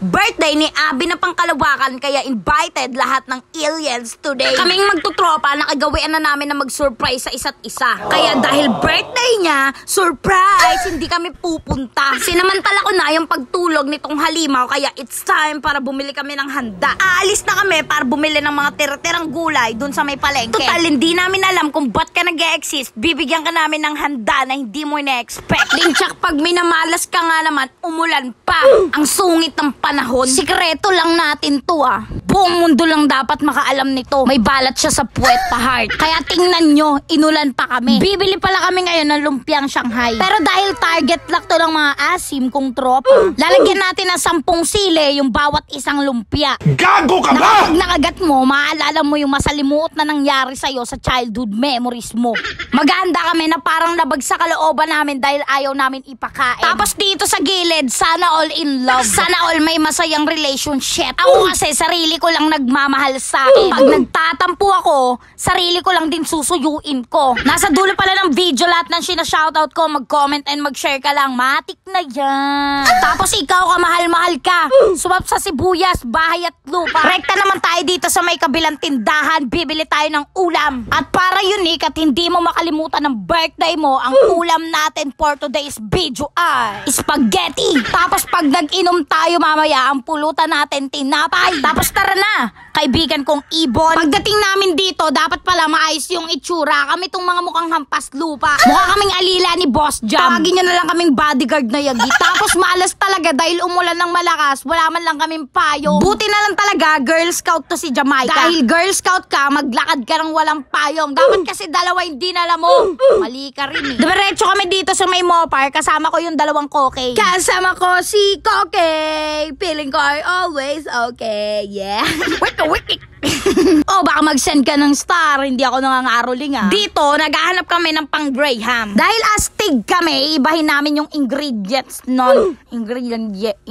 Birthday ni Abby na pangkalawakan kaya invited lahat ng aliens today. Kaming magtutropa, nakagawian na namin na mag-surprise sa isa't isa. Kaya dahil birthday niya, surprise, hindi kami pupunta. Sinamantala ko na yung pagtulog nitong halimaw kaya it's time para bumili kami ng handa. Aalis na kami para bumili ng mga tira-tirang gulay dun sa may palengke. Total, hindi namin alam kung ba't ka nag-e-exist. Bibigyan ka namin ng handa na hindi mo ina-expect. Linchak, pag minamalas ka nga naman, umulan pa. Ang sungit ng panahon. Sikreto lang natin to Buong mundo lang dapat makaalam nito. May balat siya sa puwet pa heart. Kaya tingnan nyo, inulan pa kami. Bibili pala kami ngayon ng lumpiang Shanghai. Pero dahil target lang to ng mga asim kong tropa, lalagyan natin ng 10 sile yung bawat isang lumpia. Gago ka ba? Kapag nakagat mo, maaalala mo yung masalimuot na nangyari sa'yo sa childhood memories mo. Maghahanda kami na parang labag sa kalooban namin dahil ayaw namin ipakain. Tapos dito sa gilid, sana all in love. Sana all may masayang relationship. Ako kasi sarili ko lang nagmamahal sa akin. Pag nagtatampo ako, sarili ko lang din susuyuin ko. Nasa dulo pala ng video lahat ng shoutout ko. Mag-comment and mag-share ka lang. Matik na yan. Tapos ikaw, kamahal-mahal ka. Sumap sa sibuyas, bahay at lupa. Rekta naman tayo dito sa may kabilang tindahan. Bibili tayo ng ulam. At para unique at hindi mo makalimutan ng birthday mo, ang ulam natin for today's video ay spaghetti. Tapos pag nag-inom tayo mamaya, ang pulutan natin tinapay. Tapos tara na, kaibigan kong ibon. Pagdating namin dito, dapat pala maayos yung itsura. Kami tong mga mukhang hampas lupa. Mukha kaming alila ni Boss Jam. Tawagin nyo na lang kaming bodyguard na yagi. Tapos malas talaga dahil umulan ng malakas. Wala man lang kaming payong. Buti na lang talaga, Girl Scout to si Jamaica. Dahil Girl Scout ka, maglakad ka ng walang payong. Dapat kasi dalawa hindi nala mo. Mali ka rin Diretso kami dito sa may Mopar. Kasama ko yung dalawang Kokey. Kasama ko si Kokey. Feeling ko ay always okay. Yeah. Wiki. Oh, baka mag-send ka ng star. Hindi ako nangangaroling Dito, naghahanap kami ng pang Graham. Dahil astig kami, ibahin namin yung ingredients nun. Ingredients.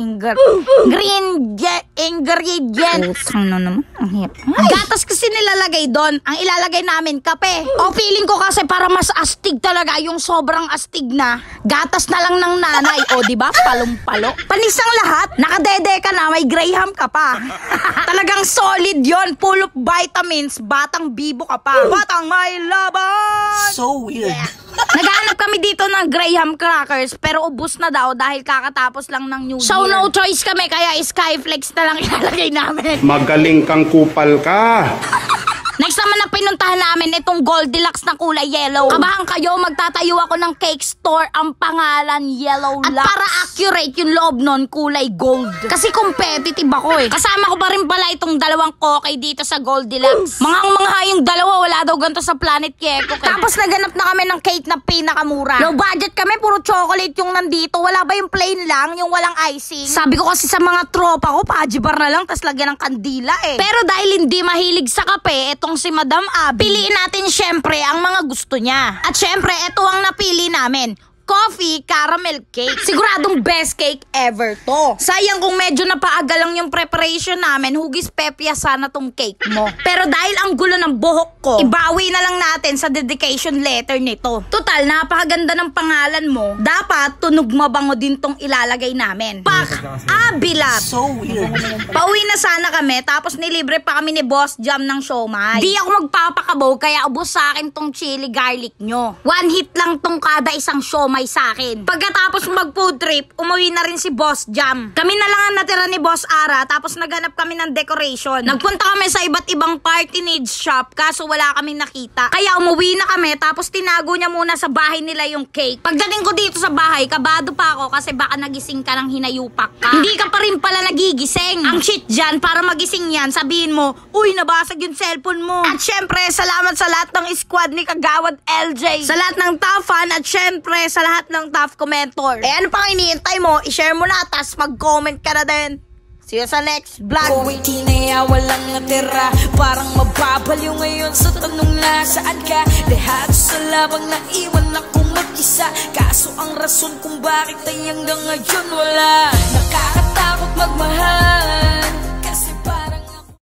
Ano naman? Ang hirap. Gatas kasi nilalagay doon. Ang ilalagay namin, kape. O, feeling ko kasi para mas astig talaga, yung sobrang astig na, gatas na lang ng nanay. O, diba? Palong-palo. Panisang lahat. Nakadede ka na, may Graham ka pa. Talagang solid yon, full of vitamins, batang bibo ka pa. Batang may laban! So weird. Yeah. Naghahanap kami dito ng Graham crackers pero ubos na daw dahil kakatapos lang ng New Year. So no choice kami kaya Skyflex na lang ilalagay namin. Magaling kang kupal ka. Next naman na pinuntahan namin itong Goldilocks na kulay yellow. Kabahan kayo, magtatayo ako ng cake store, ang pangalan Yellow Lux. At para accurate yung loob nun, kulay gold. Kasi competitive ako Kasama ko pa rin pala itong dalawang Kokey dito sa Goldilocks. Mga yung dalawa, wala daw ganito sa Planet Keko. Tapos naganap na kami ng cake na pinakamura. Low budget kami, puro chocolate yung nandito. Wala ba yung plain lang, yung walang icing? Sabi ko kasi sa mga tropa ko, pajibar na lang, tas lagyan ng kandila Pero dahil hindi mahilig sa kape, itong si Madam Abby, piliin natin syempre ang mga gusto niya. At syempre, ito ang napili namin. Coffee caramel cake. Siguradong best cake ever to. Sayang kung medyo napaaga lang yung preparation namin, hugis pepia sana tong cake mo. Pero dahil ang gulo ng buhok ko, ibawi na lang natin sa dedication letter nito. Total, napakaganda ng pangalan mo. Dapat tunog mabango din tong ilalagay namin. Pak! Abilat! So weird. Pauwi na sana kami, tapos nilibre pa kami ni Boss Jam ng siomay. Di ako magpapakabaw, kaya ubos sa akin tong chili garlic nyo. One hit lang tong kada isang siomay sa akin. Pagkatapos mag-food trip, umuwi na rin si Boss Jam. Kami na lang ang natira ni Boss Ara, tapos naghanap kami ng decoration. Nagpunta kami sa iba't ibang party needs shop, kaso wala kaming nakita. Kaya umuwi na kami, tapos tinago niya muna sa bahay nila yung cake. Pagdating ko dito sa bahay, kabado pa ako kasi baka nagising ka ng hinayupak ka. Hindi ka pa rin pala nagigising. Ang shit dyan, para magising yan, sabihin mo, uy, nabasag yung cellphone mo. At syempre, salamat sa lahat ng squad ni Kagawad LJ. Sa lahat ng top fan, at syempre, sa lahat ng top commentor. Ano pang iniintay mo? I-share mo na, tas mag-comment ka na din. See you sa next vlog. Di na walang natira, parang mababaliw ngayon sa tanong na saan ka. Lahat sa labang naiwan akong mag-isa, kaso ang rason kung bakit ay hanggang ngayon wala. Nakakatakot magmahal.